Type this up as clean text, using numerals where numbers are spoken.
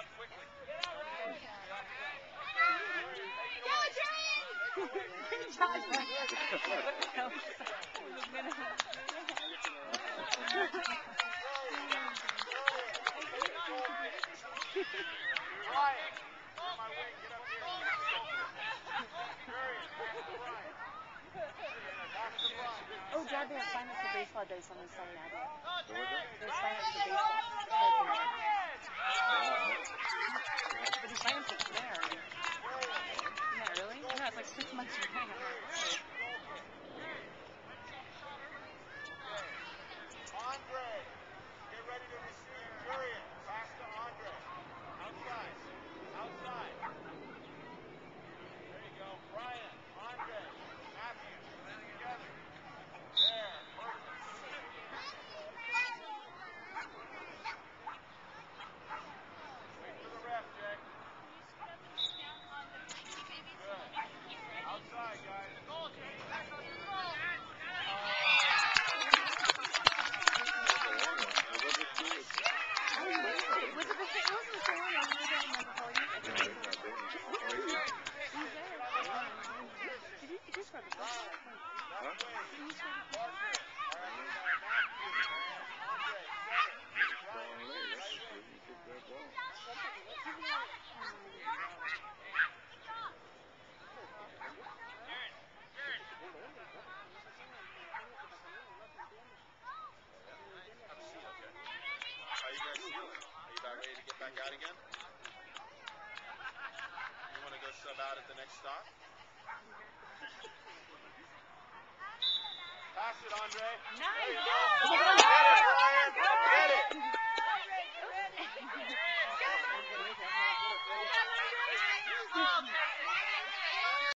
Oh, Dad, there's sign up for baseball days on the site. There's sign up for baseball. But you sign up for today already. Yeah, really? Yeah, it's like 6 months from now. Andre, get ready to receive Jurian. Pass to Andre. Outside. Outside. There you go. Brian, Andre, Mattie, together. There, perfect. Wait for the ref, Jay. Good. Outside, guys. Goal, Jay. Back on your goal. How you guys feeling? Are you about ready to get back out again? You want to go sub out at the next stop? Pass it, Andre. Nice. Get it.